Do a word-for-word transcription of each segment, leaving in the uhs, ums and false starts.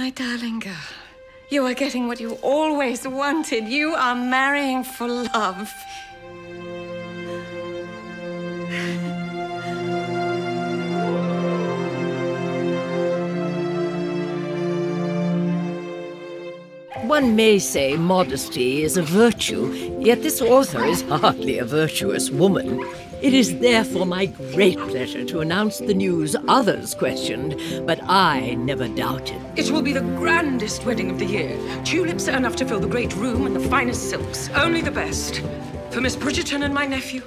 My darling girl, you are getting what you always wanted. You are marrying for love. One may say modesty is a virtue, yet this author is hardly a virtuous woman. It is therefore my great pleasure to announce the news others questioned, but I never doubted. It will be the grandest wedding of the year. Tulips are enough to fill the great room and the finest silks. Only the best. For Miss Bridgerton and my nephew.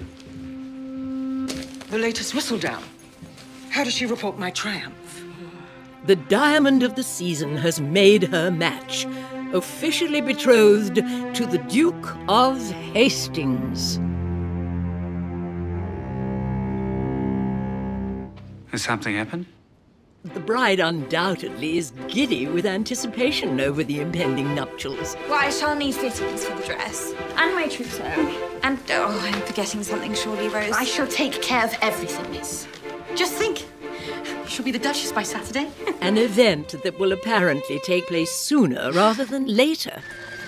The latest Whistledown. How does she report my triumph? The diamond of the season has made her match, officially betrothed to the Duke of Hastings. Has something happened? The bride undoubtedly is giddy with anticipation over the impending nuptials. Well, I shall need fittings for the dress. And my trousseau. And, oh, I'm forgetting something surely, Rose. I shall take care of everything, miss. Just think. She'll be the Duchess by Saturday. An event that will apparently take place sooner rather than later.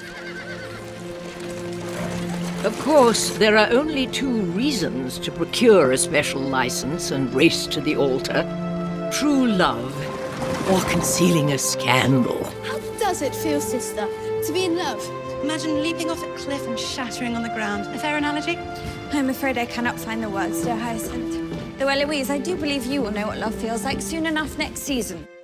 Of course, there are only two reasons to procure a special license and race to the altar. True love, or concealing a scandal. How does it feel, sister, to be in love? Imagine leaping off a cliff and shattering on the ground. A fair analogy? I'm afraid I cannot find the words, dear Hyacinth. Though, Eloise, I do believe you will know what love feels like soon enough next season.